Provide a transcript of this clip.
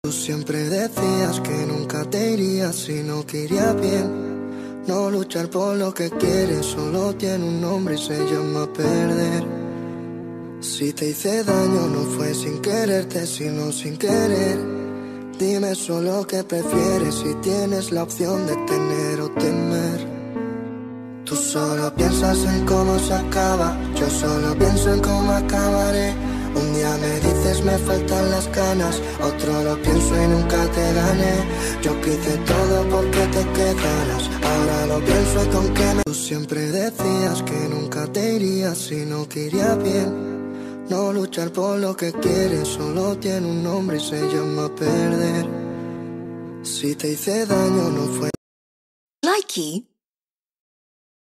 Tú siempre decías que nunca te irías si no te iría bien. No luchar por lo que quieres solo tiene un nombre y se llama perder. Si te hice daño no fue sin quererte sino sin querer. Dime solo qué prefieres si tienes la opción de tener o temer. Tú solo piensas en cómo se acaba, yo solo pienso en cómo acabaré. Un día me dices me faltan las ganas, otro lo pienso y nunca te gané. Yo quise todo porque te quedaras, ahora lo pienso y con qué me... Tú siempre decías que nunca te irías si no te iría bien. No luchar por lo que quieres solo tiene un nombre y se llama perder. Si te hice daño no fue... Likey